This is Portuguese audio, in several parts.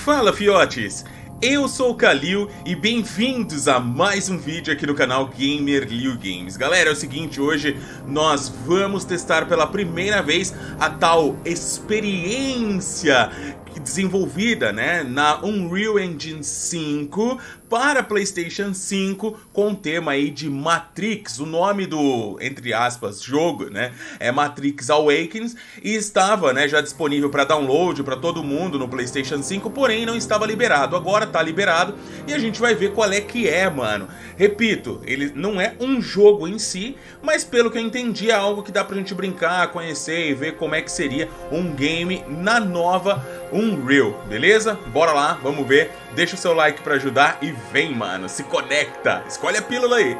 Fala, fiotes! Eu sou o Kalil e bem-vindos a mais um vídeo aqui no canal Gamer Liu Games. Galera, é o seguinte, hoje nós vamos testar pela primeira vez a tal experiência desenvolvida, né, na Unreal Engine 5 para PlayStation 5 com o tema aí de Matrix. O nome do, entre aspas, jogo, né, é Matrix Awakens e estava, né, já disponível para download para todo mundo no PlayStation 5, porém não estava liberado. Agora tá liberado e a gente vai ver qual é que é, mano. Repito, ele não é um jogo em si, mas pelo que eu entendi é algo que dá pra gente brincar, conhecer e ver como é que seria um game na nova Unreal, beleza? Bora lá, vamos ver. Deixa o seu like pra ajudar e vem, mano, se conecta. Escolhe a pílula aí.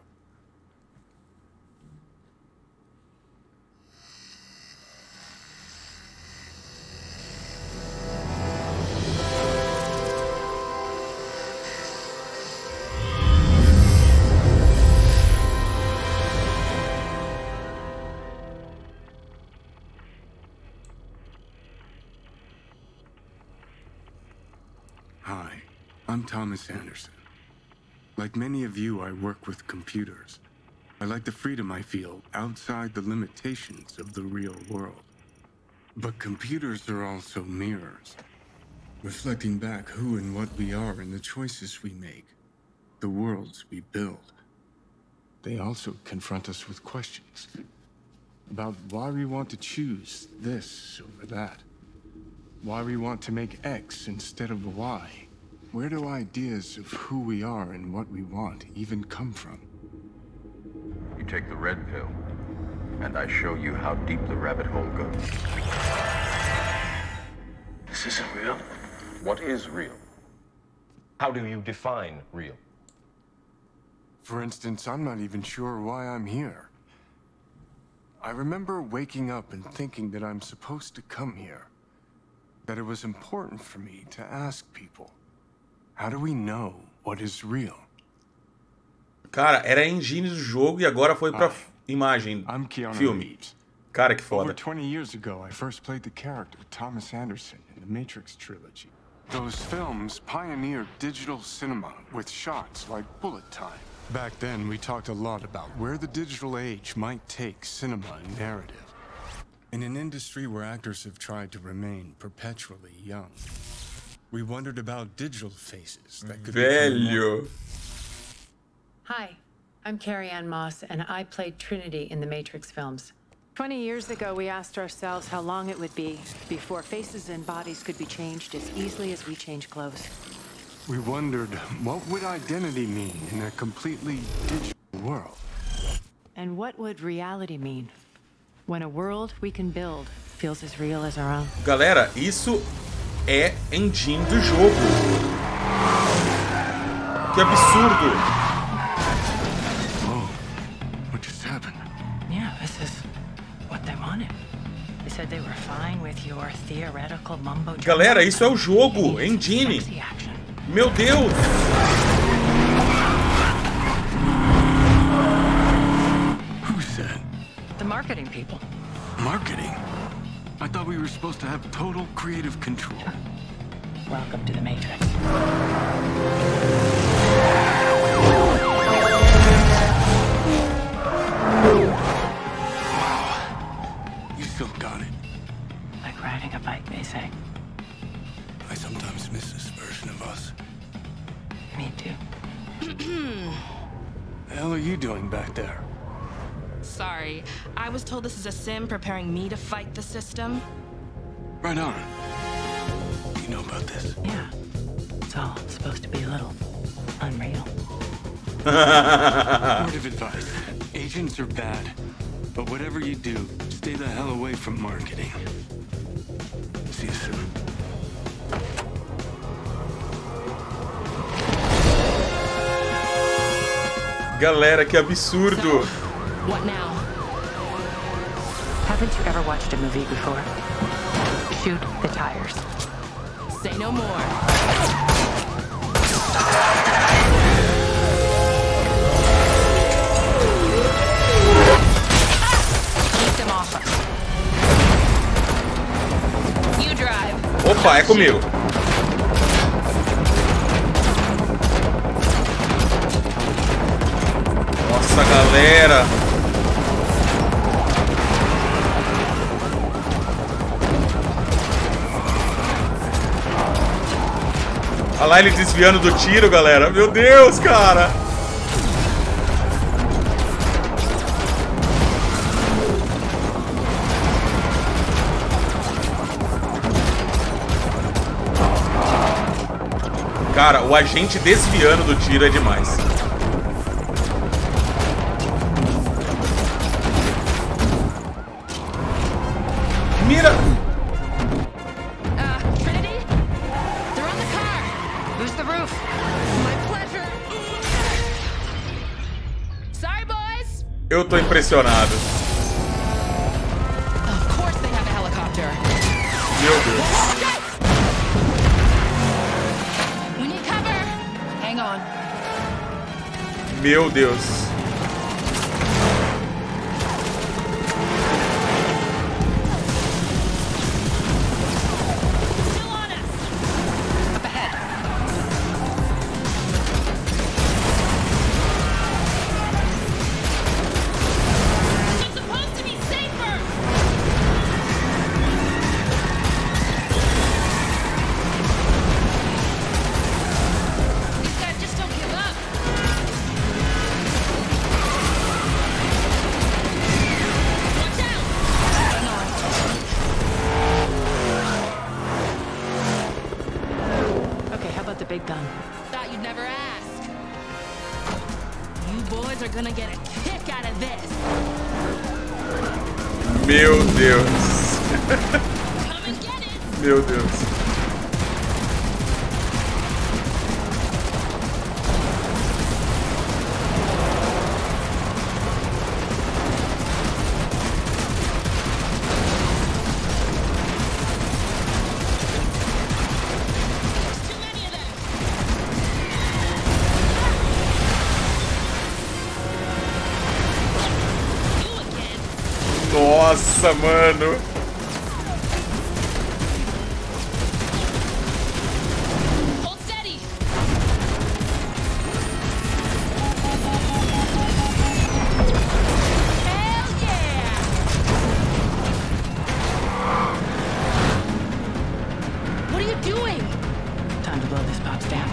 Hi, I'm Thomas Anderson. Like many of you, I work with computers. I like the freedom I feel outside the limitations of the real world. But computers are also mirrors, reflecting back who and what we are and the choices we make, the worlds we build. They also confront us with questions about why we want to choose this over that. Why we want to make X instead of Y. Where do ideas of who we are and what we want even come from? You take the red pill, and I show you how deep the rabbit hole goes. This isn't real. What is real? How do you define real? For instance, I'm not even sure why I'm here. I remember waking up and thinking that I'm supposed to come here. That it was important for me to ask people, how do we know what is real? Cara, era a engine do jogo e agora foi pra imagem, I'm Keanu filme. Reeves. Cara, que Over foda. 20 years ago, I first played the character Thomas Anderson in the Matrix trilogy. Those films pioneered digital cinema with shots like bullet time. Back then, we talked a lot about where the digital age might take cinema and narrative. In an industry where actors have tried to remain perpetually young, we wondered about digital faces that could Velho. Hi, I'm Carrie Ann Moss, and I played Trinity in the Matrix films. 20 years ago, we asked ourselves how long it would be before faces and bodies could be changed as easily as we change clothes. We wondered, what would identity mean in a completely digital world? And what would reality mean when a world we can build feels as real as our own? Galera, isso é engine do jogo. Que absurdo. Whoa, what just happened? Yeah, this is what they wanted. They said they were fine with your theoretical mumbo jumbo. Galera, isso é o jogo, engine. Sexy action. Meu Deus. Who said? The marketing people. Marketing? I thought we were supposed to have total creative control. Welcome to the Matrix. You still got it. Like riding a bike, they say. I sometimes miss this version of us. Me too. The hell are you doing back there? Sorry, I was told this is a sim preparing me to fight the system. Right on. You know about this? Yeah. It's all supposed to be a little unreal. Word of advice. Agents are bad. But whatever you do, stay the hell away from marketing. See you soon. Galera, que absurdo. What now? Haven't you ever watched a movie before? Shoot the tires. Say no more. Keep them off us. You drive. Opa, é comigo. Nossa, galera. Olha lá ele desviando do tiro, galera. Meu Deus, cara. Cara, o agente desviando do tiro é demais. Mira! Trinity? They're on the car. Who's the roof? My pleasure. Sorry, boys. Eu tô impressionado. Of course they have a helicopter. Meu Deus. We need cover. Hang on. Meu Deus. Still on us. Up ahead. It's supposed to be safer. These guys just don't give up. Watch out. Hang on. Okay, how about the big gun? Thought you'd never ask. You boys are gonna get a kick out of this. Meu Deus. Come and get it. Meu Deus. There's too many of them. You again. Nossa, mano. Hold steady. Hell yeah. What are you doing? Time to blow this box down.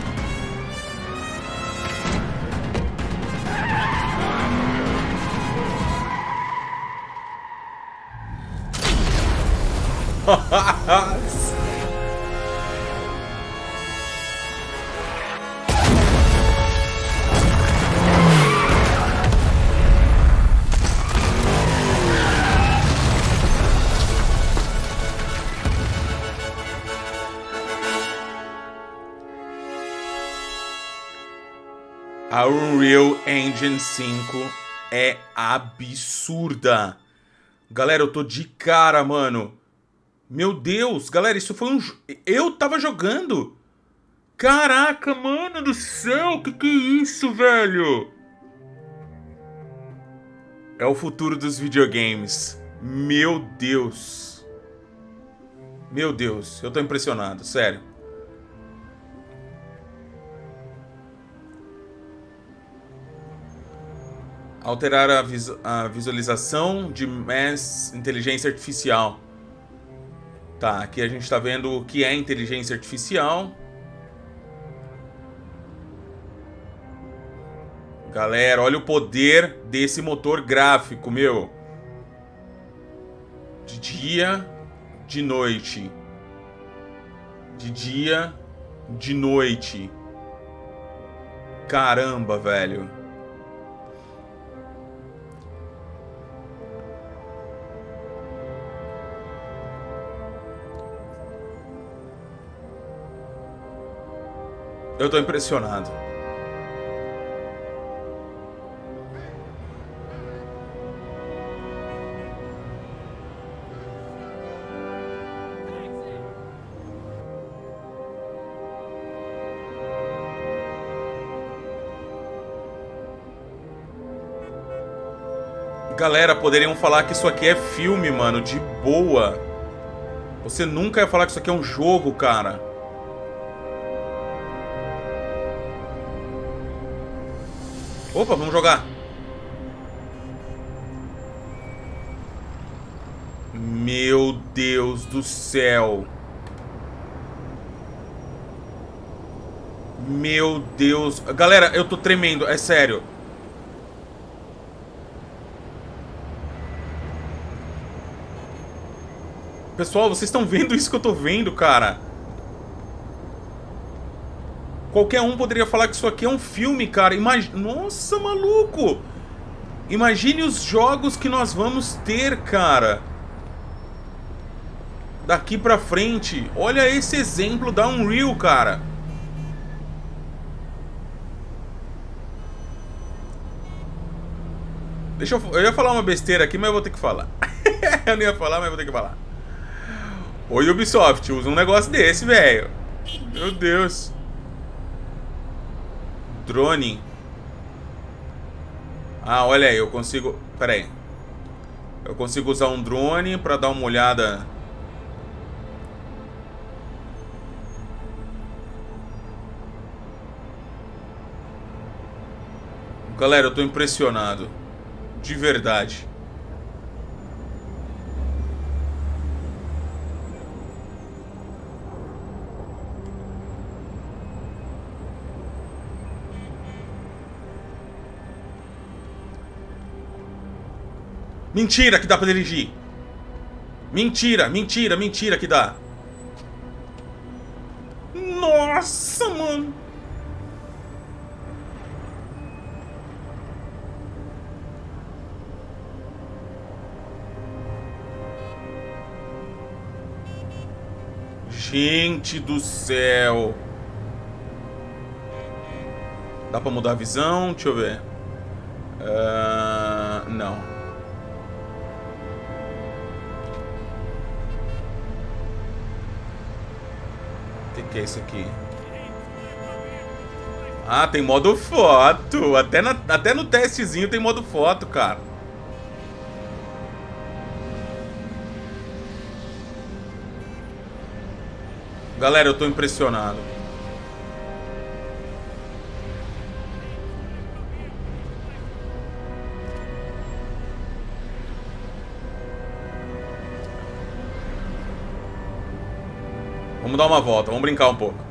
A Unreal Engine 5 é absurda. Galera, eu tô de cara, mano. Meu Deus, galera, isso foi um... Eu tava jogando. Caraca, mano do céu, que é isso, velho? É o futuro dos videogames. Meu Deus. Meu Deus, eu tô impressionado, sério. Alterar a visualização de Mass Inteligência Artificial. Tá, aqui a gente tá vendo o que é inteligência artificial. Galera, olha o poder desse motor gráfico, meu. De dia, de noite. De dia, de noite. Caramba, velho. Eu tô impressionado. Galera, poderiam falar que isso aqui é filme, mano, de boa. Você nunca ia falar que isso aqui é um jogo, cara. Opa, vamos jogar. Meu Deus do céu. Meu Deus. Galera, eu tô tremendo, é sério. Pessoal, vocês estão vendo isso que eu tô vendo, cara? Qualquer um poderia falar que isso aqui é um filme, cara. Nossa, maluco! Imagine os jogos que nós vamos ter, cara. Daqui pra frente. Olha esse exemplo da Unreal, cara. Eu ia falar uma besteira aqui, mas eu vou ter que falar. Eu não ia falar, mas vou ter que falar. Ô Ubisoft, usa um negócio desse, velho. Meu Deus. Drone. Ah, olha aí, eu consigo... Pera aí. Eu consigo usar um drone pra dar uma olhada... Galera, eu tô impressionado. De verdade. Mentira que dá pra dirigir. Mentira, mentira, mentira que dá. Nossa, mano. Gente do céu. Dá pra mudar a visão? Deixa eu ver. Não. O que é isso aqui? Ah, tem modo foto. Até no testezinho tem modo foto, cara. Galera, eu tô impressionado. Vamos dar uma volta, vamos brincar um pouco.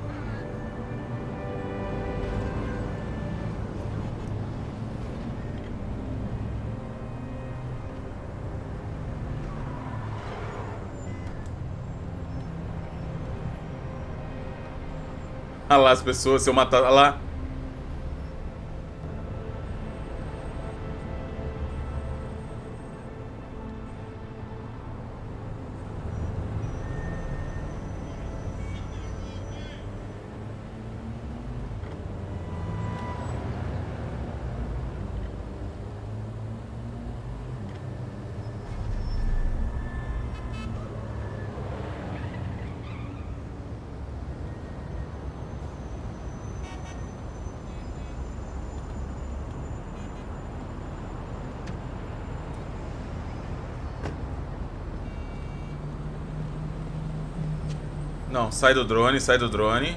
Olha lá as pessoas, se eu matar... Olha lá. Não, sai do drone, sai do drone.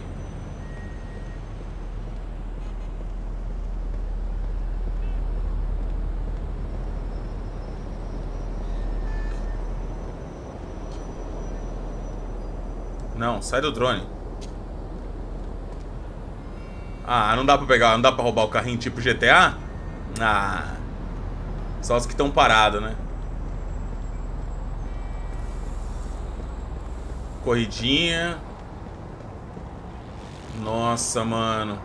Não, sai do drone. Ah, não dá pra pegar, não dá pra roubar o carrinho tipo GTA? Ah, só os que estão parados, né? Corridinha. Nossa, mano.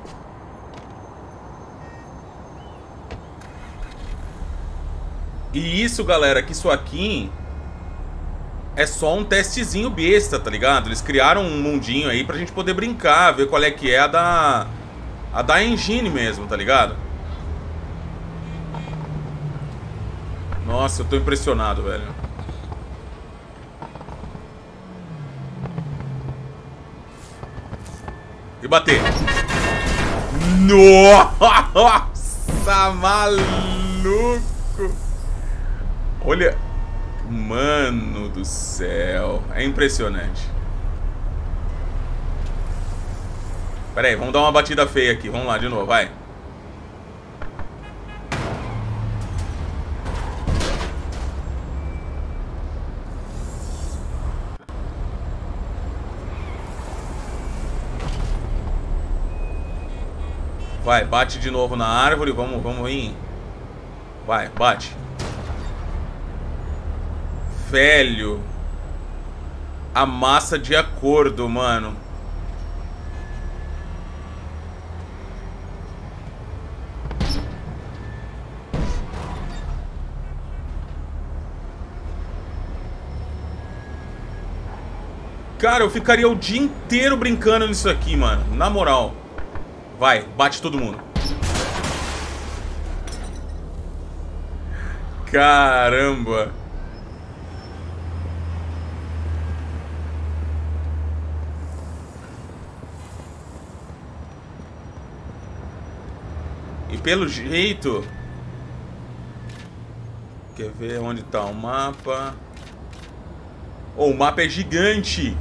E isso, galera, que isso aqui é só um testezinho besta, tá ligado? Eles criaram um mundinho aí pra gente poder brincar, ver qual é que é a da engine mesmo, tá ligado? Nossa, eu tô impressionado, velho. E bater. Nossa, maluco. Olha. Mano do céu. É impressionante. Pera aí, vamos dar uma batida feia aqui. Vamos lá de novo, vai. Vai, bate de novo na árvore. Vamos ir. Vai, bate. Velho. Amassa de acordo, mano. Cara, eu ficaria o dia inteiro brincando nisso aqui, mano. Na moral. Vai, bate todo mundo. Caramba. E pelo jeito... Quer ver onde tá o mapa? Oh, o mapa é gigante.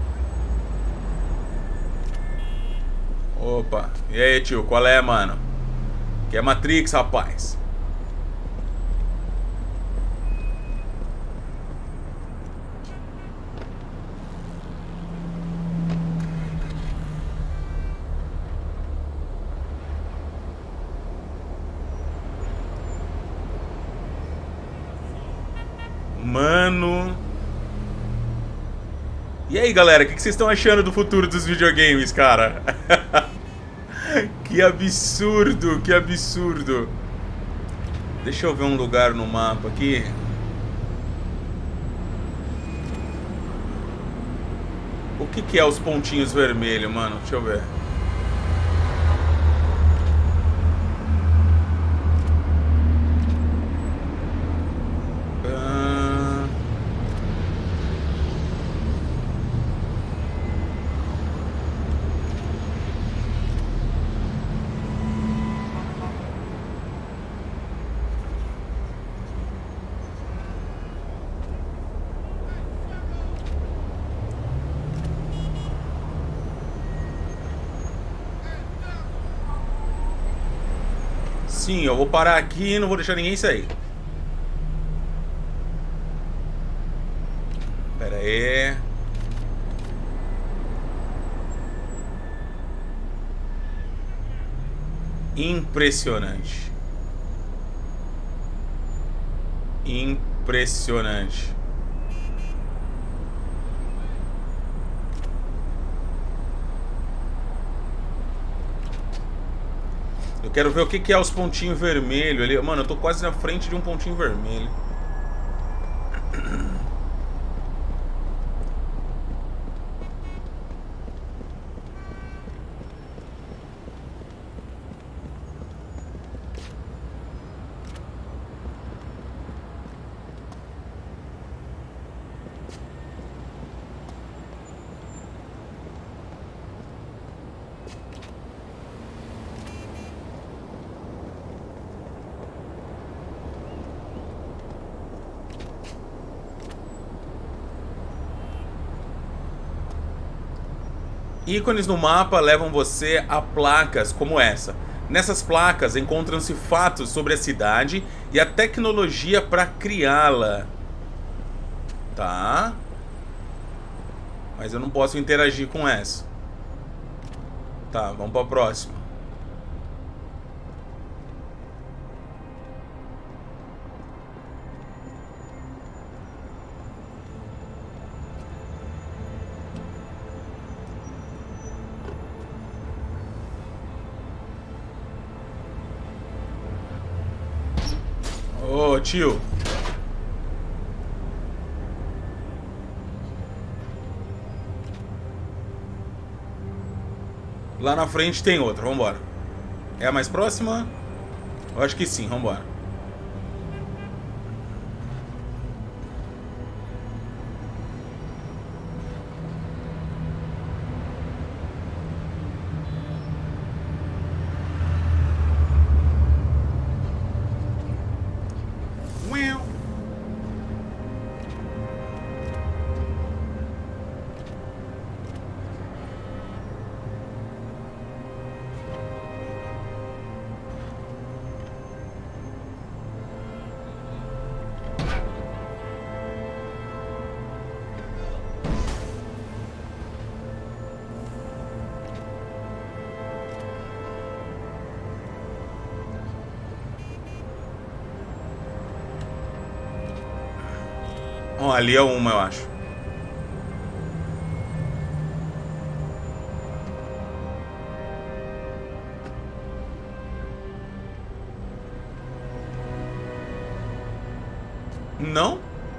Opa, e aí, tio, qual é, mano? Que é Matrix, rapaz. Mano. E aí, galera, o que vocês estão achando do futuro dos videogames, cara? Que absurdo, que absurdo. Deixa eu ver um lugar no mapa aqui. O que é os pontinhos vermelhos, mano? Deixa eu ver. Sim, eu vou parar aqui e não vou deixar ninguém sair. Pera aí. Impressionante. Impressionante. Eu quero ver o que é os pontinhos vermelhos ali. Mano, eu tô quase na frente de um pontinho vermelho. Ícones no mapa levam você a placas como essa. Nessas placas encontram-se fatos sobre a cidade e a tecnologia para criá-la. Tá. Mas eu não posso interagir com essa. Tá, vamos para a próxima. Ô, tio. Lá na frente tem outra, vambora. É a mais próxima? Eu acho que sim, vambora. Ó, ali é uma, eu acho. Não?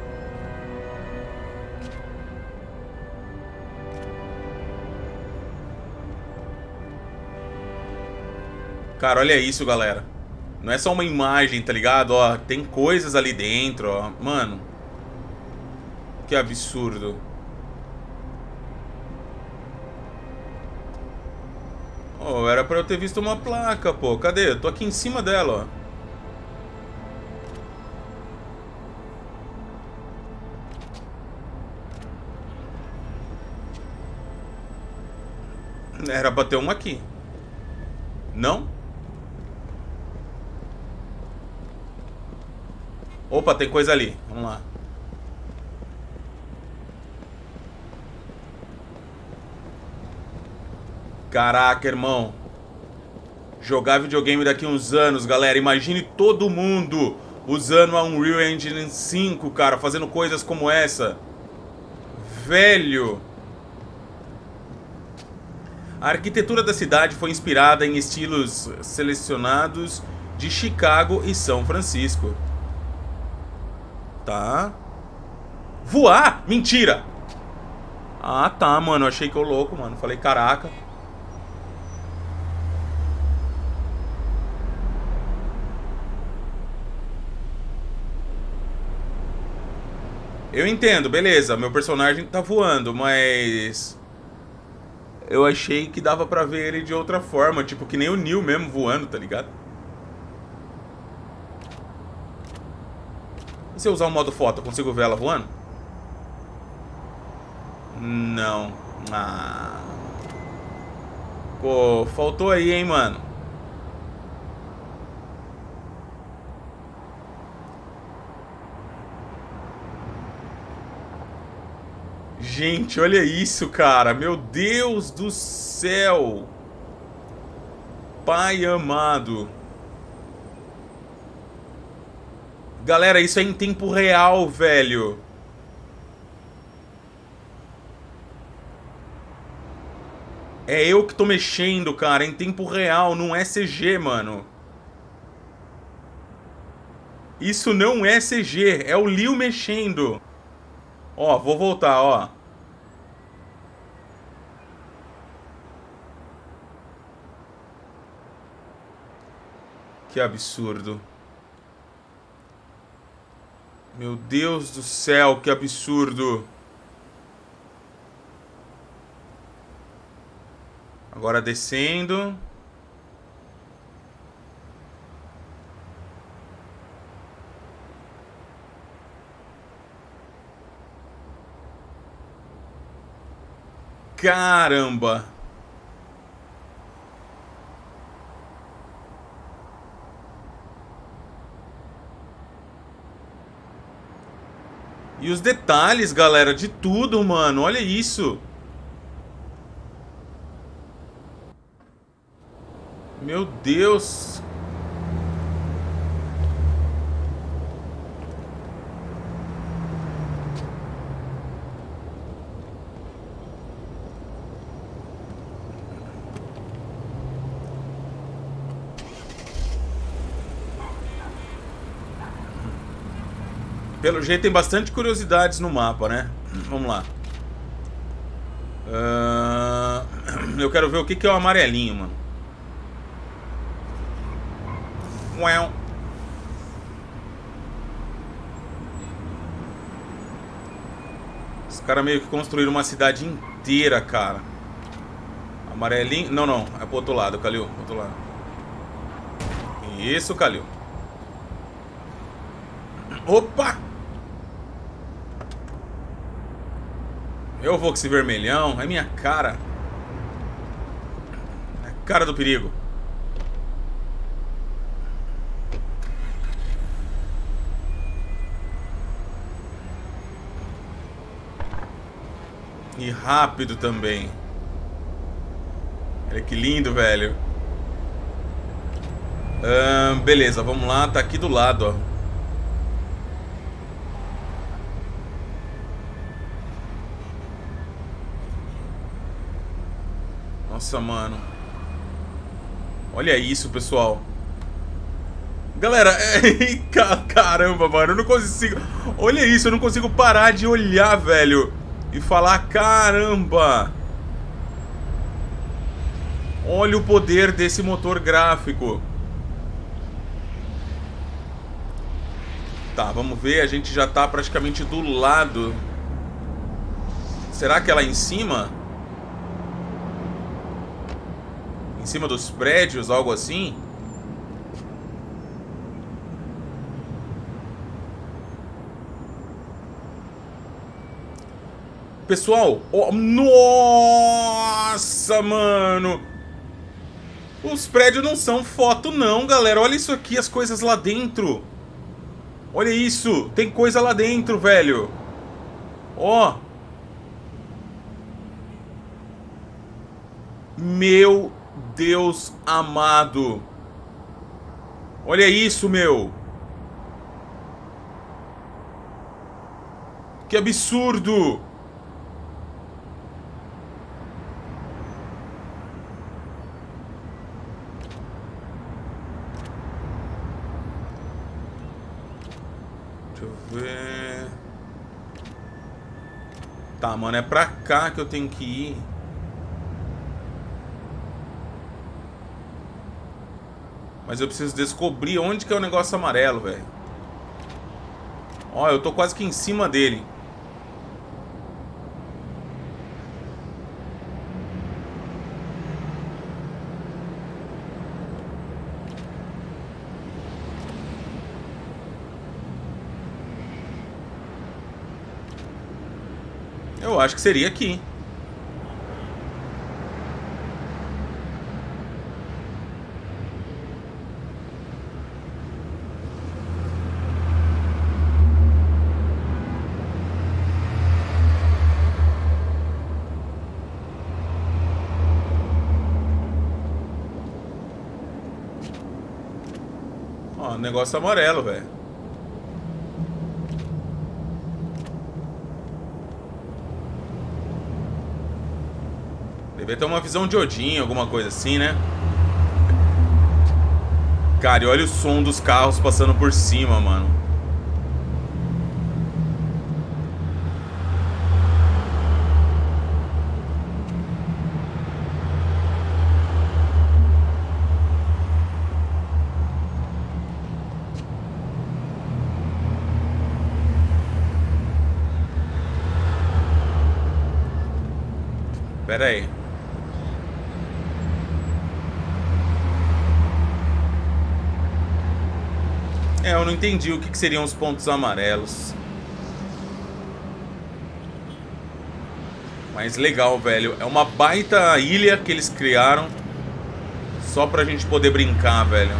Cara, olha isso, galera. Não é só uma imagem, tá ligado? Ó, tem coisas ali dentro, ó. Mano. Que absurdo. Oh, era pra eu ter visto uma placa, pô. Cadê? Eu tô aqui em cima dela, ó. Era pra ter uma aqui. Não? Opa, tem coisa ali. Vamos lá. Caraca, irmão. Jogar videogame daqui a uns anos, galera. Imagine todo mundo usando a Unreal Engine 5, cara. Fazendo coisas como essa. Velho. A arquitetura da cidade foi inspirada em estilos selecionados de Chicago e São Francisco. Tá. Voar? Mentira! Ah, tá, mano. Eu achei que eu louco, mano. Falei, caraca. Eu entendo, beleza. Meu personagem tá voando, mas... eu achei que dava pra ver ele de outra forma. Tipo, que nem o Neo mesmo voando, tá ligado? E se eu usar o modo foto, eu consigo ver ela voando? Não. Ah. Pô, faltou aí, hein, mano. Gente, olha isso, cara. Meu Deus do céu. Pai amado. Galera, isso é em tempo real, velho. É eu que tô mexendo, cara, em tempo real, não é CG, mano. Isso não é CG, é o Leo mexendo. Ó, vou voltar, ó. Que absurdo. Meu Deus do céu, que absurdo. Agora descendo. Caramba. E os detalhes, galera, de tudo, mano. Olha isso. Meu Deus. Pelo jeito tem bastante curiosidades no mapa, né? Vamos lá. Eu quero ver o que é o amarelinho, mano. Uau. Os caras meio que construíram uma cidade inteira, cara. Amarelinho... Não, não. É pro outro lado, Kalil. Pro outro lado. Isso, Kalil. Opa! Eu vou com esse vermelhão. É minha cara. É a cara do perigo. E rápido também. Olha que lindo, velho. Beleza, vamos lá. Tá aqui do lado, ó. Nossa, mano. Olha isso, pessoal. Galera, caramba, mano, eu não consigo... Olha isso, eu não consigo parar de olhar, velho, e falar, caramba. Olha o poder desse motor gráfico. Tá, vamos ver, a gente já tá praticamente do lado. Será que é lá em cima? Em cima dos prédios, algo assim? Pessoal, oh, nossa, mano. Os prédios não são foto não, galera. Olha isso aqui, as coisas lá dentro. Olha isso, tem coisa lá dentro, velho. Ó. Meu Deus amado. Olha isso, meu. Que absurdo. Deixa eu ver. Tá, mano, é pra cá que eu tenho que ir. Mas eu preciso descobrir onde que é o negócio amarelo, velho. Ó, eu tô quase que em cima dele. Eu acho que seria aqui. Ó, negócio amarelo, velho. Devia ter uma visão de Odin, alguma coisa assim, né? Cara, e olha o som dos carros passando por cima, mano. Pera aí. Eu não entendi o que seriam os pontos amarelos. Mas legal, velho. É uma baita ilha que eles criaram só pra gente poder brincar, velho.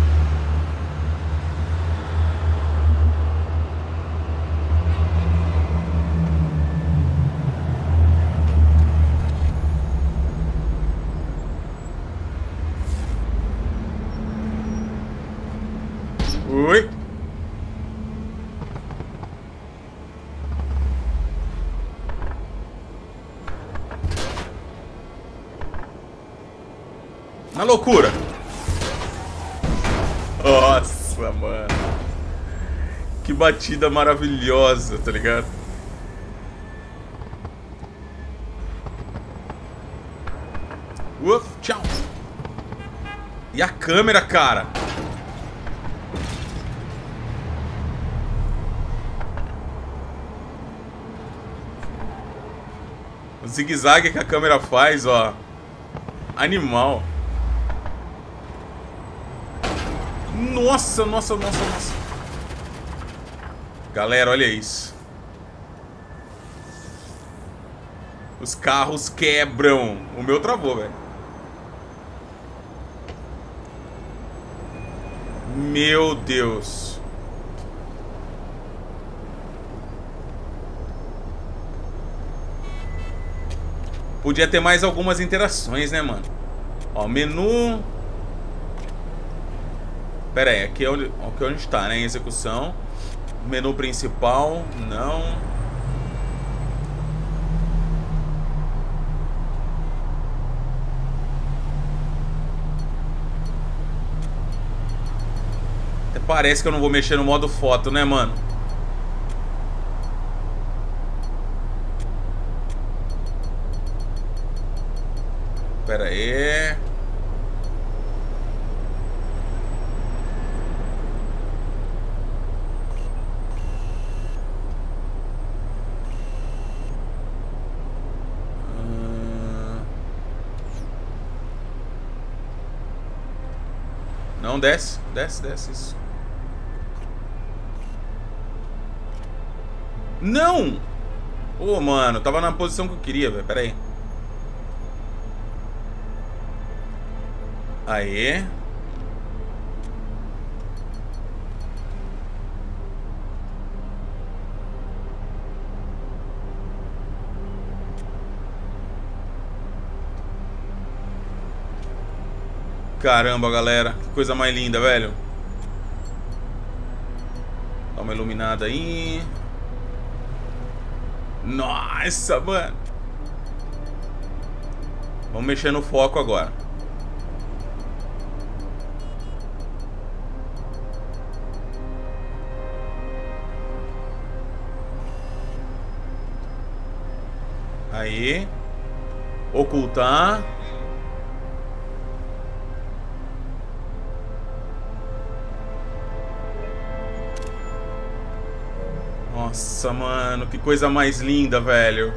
Oi. Na loucura. Nossa, mano. Que batida maravilhosa, tá ligado? Tchau. E a câmera, cara? O zigue-zague que a câmera faz, ó. Animal. Nossa, nossa, nossa, nossa. Galera, olha isso. Os carros quebram. O meu travou, velho. Meu Deus. Podia ter mais algumas interações, né, mano? Ó, menu. Pera aí, aqui é onde a gente tá, né? Em execução. Menu principal, não. Parece que eu não vou mexer no modo foto, né, mano? Pera aí. Não, desce, isso. Não! Ô, mano, tava na posição que eu queria, velho. Pera aí. Aê. Caramba, galera. Que coisa mais linda, velho. Dá uma iluminada aí. Nossa, mano. Vamos mexer no foco agora. Aí. Ocultar. Nossa, mano, que coisa mais linda, velho.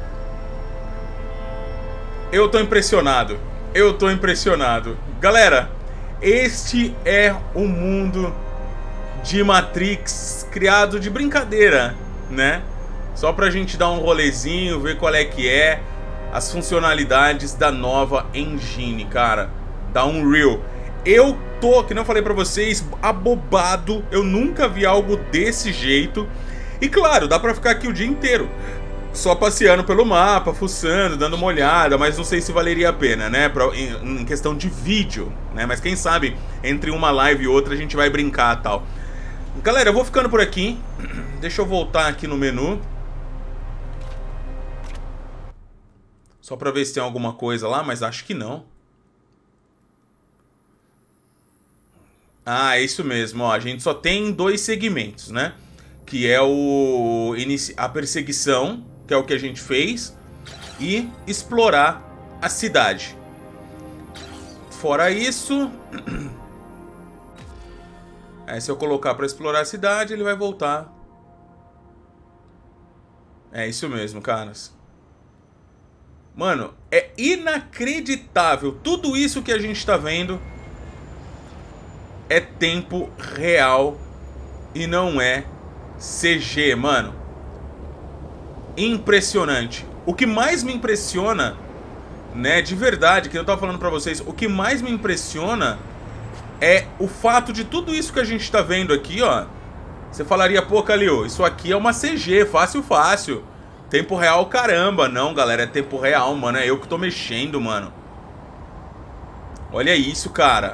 Eu tô impressionado. Eu tô impressionado. Galera, este é o mundo de Matrix criado de brincadeira, né? Só pra gente dar um rolezinho, ver qual é que é as funcionalidades da nova engine, cara, da Unreal. Eu tô, que não falei pra vocês, abobado. Eu nunca vi algo desse jeito. E claro, dá pra ficar aqui o dia inteiro só passeando pelo mapa, fuçando, dando uma olhada, mas não sei se valeria a pena, né, em questão de vídeo, né, mas quem sabe entre uma live e outra a gente vai brincar e tal. Galera, eu vou ficando por aqui. Deixa eu voltar aqui no menu só pra ver se tem alguma coisa lá, mas acho que não. Ah, é isso mesmo, ó, a gente só tem 2 segmentos, né? Que é a perseguição, que é o que a gente fez, e explorar a cidade. Fora isso, aí se eu colocar para explorar a cidade, ele vai voltar. É isso mesmo, caras. Mano, é inacreditável. Tudo isso que a gente tá vendo é tempo real e não é CG, mano. Impressionante. O que mais me impressiona, né, de verdade, que eu tava falando pra vocês, o que mais me impressiona é o fato de tudo isso que a gente tá vendo aqui, ó. Você falaria, pô, Kalil, isso aqui é uma CG, fácil, fácil. Tempo real, caramba. Não, galera, é tempo real, mano. É eu que tô mexendo, mano. Olha isso, cara.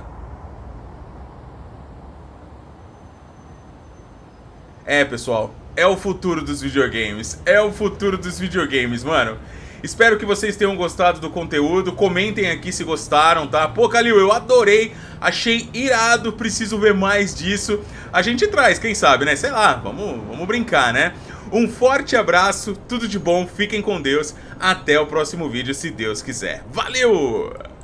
É, pessoal, é o futuro dos videogames. É o futuro dos videogames, mano. Espero que vocês tenham gostado do conteúdo. Comentem aqui se gostaram, tá? Pô, Kalil, eu adorei. Achei irado, preciso ver mais disso. A gente traz, quem sabe, né? Sei lá, vamos brincar, né? Um forte abraço, tudo de bom, fiquem com Deus. Até o próximo vídeo, se Deus quiser. Valeu!